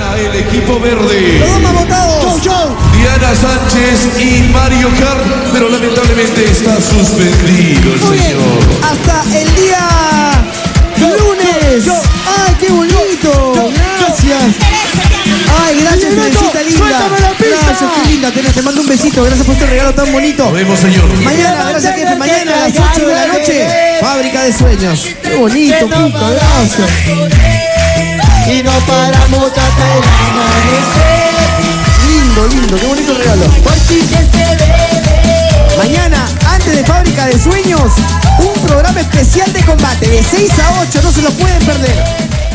Gana el equipo verde. Los dos más votados. Diana Sánchez y Mario Kart, pero lamentablemente está suspendido el Muy bien. señor. Hasta el día lunes. ¡Ay, qué bonito! Gracias. Ay, gracias, Teresita linda. Gracias, qué linda tenés. Te mando un besito. Gracias por este regalo tan bonito. Nos vemos, señor. Mañana, gracias, jefe. Mañana a las 8 de la noche, Fábrica de Sueños. Qué bonito, Kiko. Gracias. Y no paramos hasta el amanecer. Lindo, lindo. Qué bonito regalo. Por ti que se bebe. Mañana, antes de Fábrica de Sueños, un programa especial de combate de 6 a 8. No se lo pueden perder.